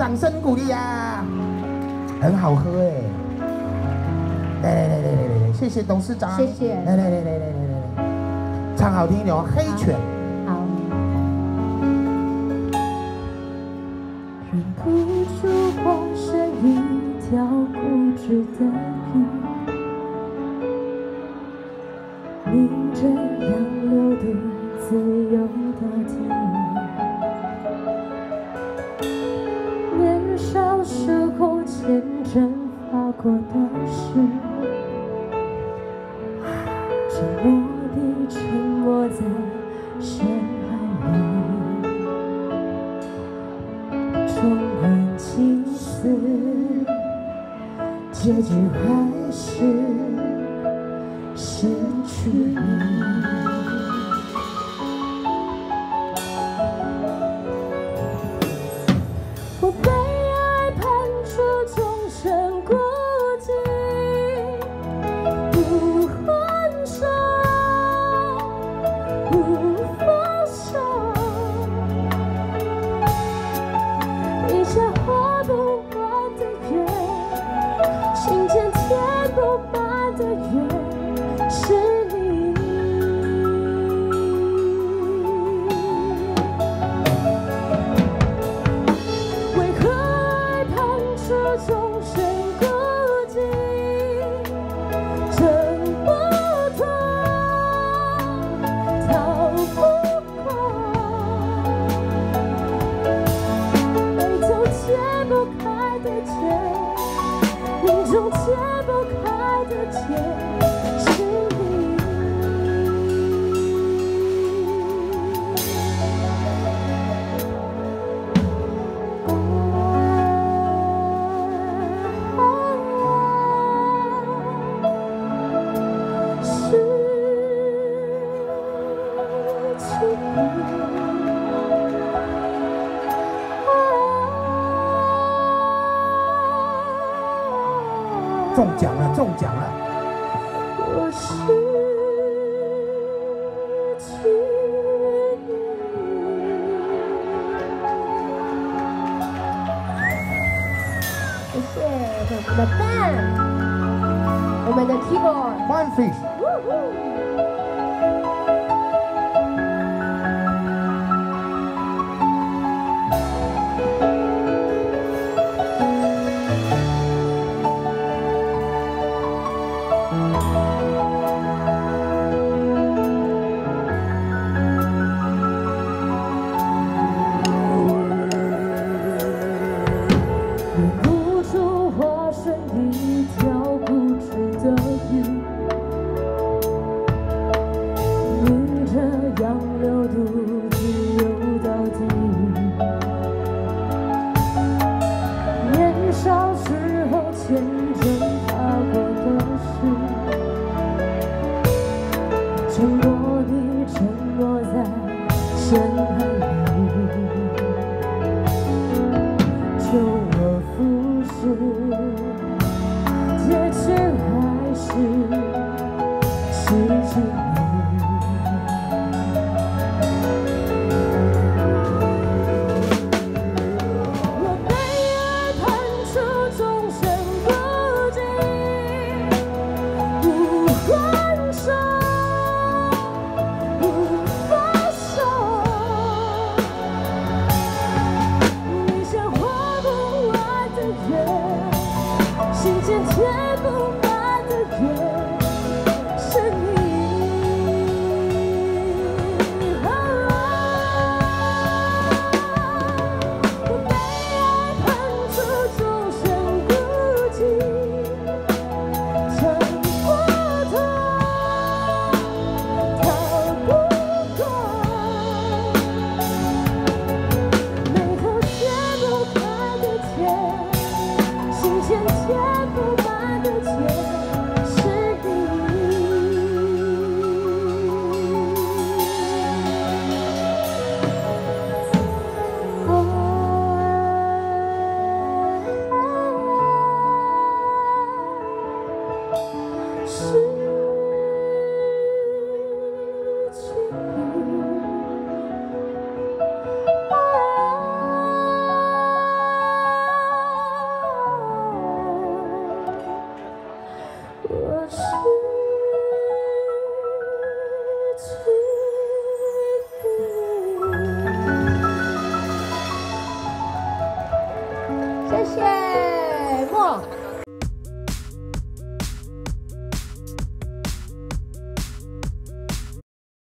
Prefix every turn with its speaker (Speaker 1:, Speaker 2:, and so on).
Speaker 1: 掌声鼓励啊！很好喝哎！来，谢谢董事长，
Speaker 2: 谢谢。
Speaker 1: 来，唱好听一点哦，黑犬。
Speaker 2: 好。忍不住化身一条固执的鱼，逆着洋流独自游到底。年少时候天真发过的誓，沉默地沉没在深海里，充满情思，结局还是失去你。我被爱判处终身孤寂，不还手，不放手，一切画不完的圆，心间填不满的缘，是你。为何爱判处终身孤寂？挣不脱，逃不过，眉头解不开的结，命中解不开的结，是你。
Speaker 1: 中奖了，中奖了！
Speaker 2: 我失去你。谢谢我们的 band， 我们的 keyboard。
Speaker 1: Fun Fish。
Speaker 2: 忍不住化身一条固执的鱼，逆着洋流独自游到底。年少时候天真发过的誓，沉默地沉没在深海里。就我浮世，结局还是失去你。我被爱判处终身孤寂，不还手，不放手。你像画不完的圆，心间填不满的缘， 我是。